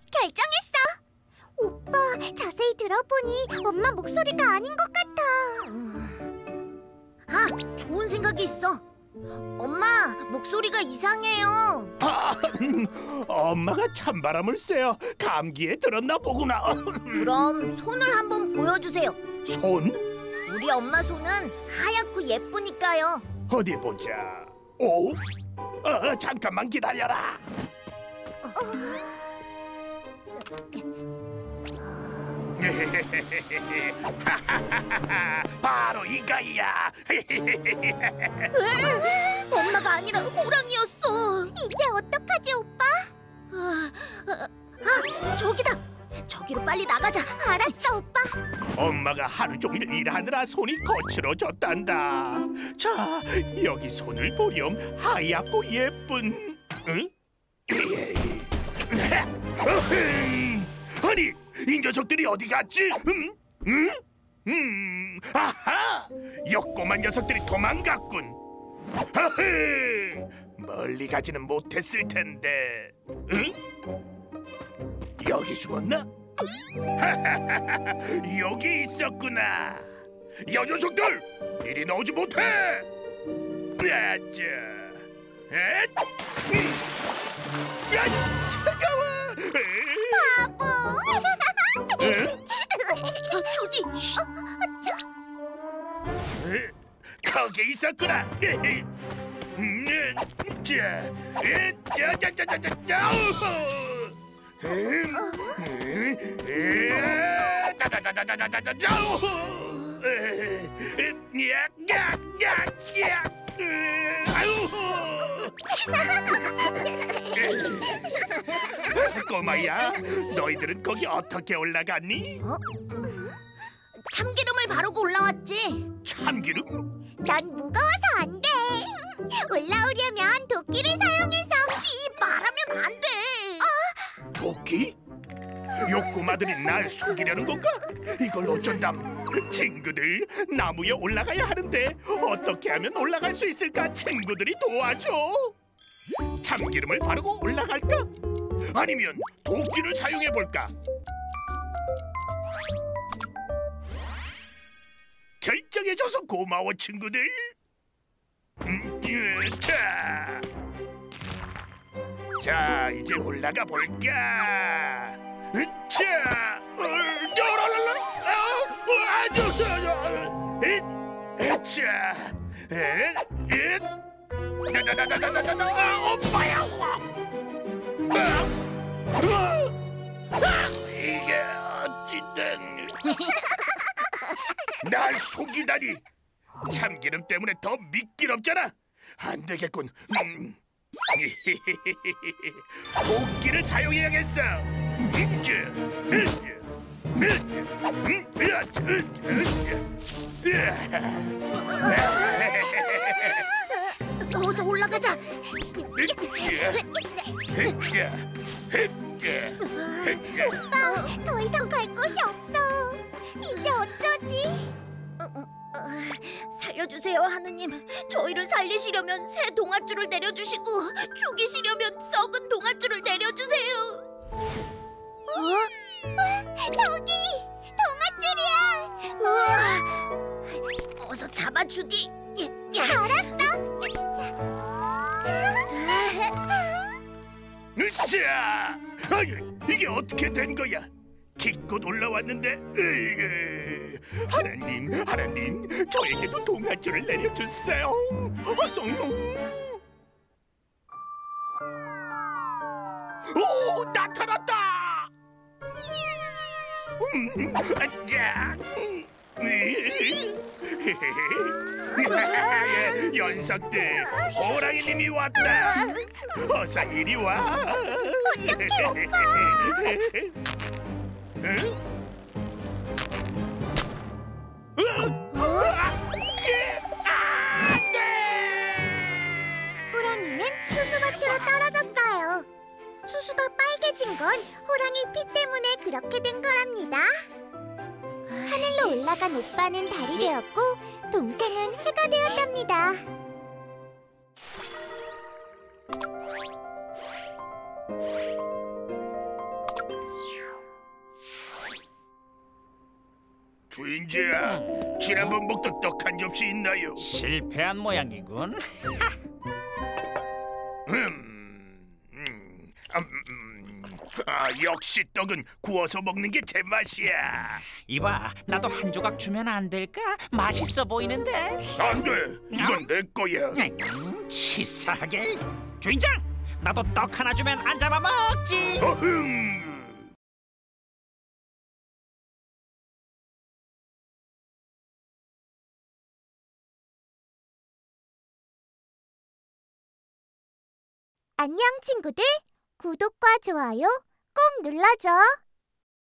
결정했어. 오빠, 자세히 들어보니 엄마 목소리가 아닌 것 같아. 아, 좋은 생각이 있어. 엄마, 목소리가 이상해요. 엄마가 찬바람을 쐬어 감기에 들었나 보구나. 그럼 손을 한번 보여주세요. 손? 우리 엄마 손은 하얗고 예쁘니까요. 어디 보자. 오? 잠깐만 기다려라. 바로 이거야. 엄마가 아니라 호랑이였어. 이제 어떡하지, 오빠? 저기다. 저기로 빨리 나가자. 알았어, 오빠. 엄마가 하루 종일 일하느라 손이 거칠어졌단다. 자, 여기 손을 보렴. 하얗고 예쁜. 응? 아니, 이 녀석들이 어디 갔지? 아하! 역고만 녀석들이 도망갔군. 멀리 가지는 못했을 텐데. 응? 여기 숨었나? 여기 있었구나. 야, 녀석들! 이리 나오지 못해! 아자, 차가워! 바보. 주디. 거기 있었구나. 꼬마야, 너희들은 거기 어떻게 올라갔니? 참기름을 바르고 올라왔지. 참기름? 난 무거워서 안 돼. 올라오려면 도끼를 사용해서. 말하면 안 돼. 도끼? 욕구마들이 날 속이려는 건가? 이걸 어쩐담. 친구들, 나무에 올라가야 하는데 어떻게 하면 올라갈 수 있을까? 친구들이 도와줘. 참기름을 바르고 올라갈까? 아니면 도끼를 사용해볼까? 결정해줘서 고마워, 친구들. 자, 이제 올라가 볼까? 자, 오빠야. 이게 어찌된? 날 속이다니. 참기름 때문에 더 미끼롭잖아. 안 되겠군. 도끼를 사용해야겠어. 어서 올라가자. 오빠, 더 이상 갈 곳이 없어. 이제 어쩌지? 살려주세요, 하느님. 저희를 살리시려면 새 동아줄을 내려주시고 죽이시려면 썩은 동아줄을 내려주세요. 저기! 동아줄이야! 우와! 어서 잡아, 주디. 알았어! 자, 이게 어떻게 된 거야? 기껏 올라왔는데. 하나님, 저에게도 동아줄을 내려주세요. 어서요. 오, 나타났다. 자, 녀석들, 호랑이님이 왔다. 어서 이리 와. 어떡해, 오빠. 응? 호랑이는 수수밭으로 떨어졌어요. 수수가 빨개진 건 호랑이 피 때문에 그렇게 된 거랍니다. 하늘로 올라간 오빠는 달이 되었고 동생은 해가 되었답니다. 주인장, 지난번 먹던 떡 한 접시 있나요? 실패한 모양이군. 역시 떡은 구워서 먹는 게 제맛이야. 이봐, 나도 한 조각 주면 안 될까? 맛있어 보이는데. 안 돼, 이건 내 거야. 치사하게. 주인장, 나도 떡 하나 주면 안 잡아먹지. 어흥! 안녕 친구들. 구독과 좋아요 꼭 눌러줘.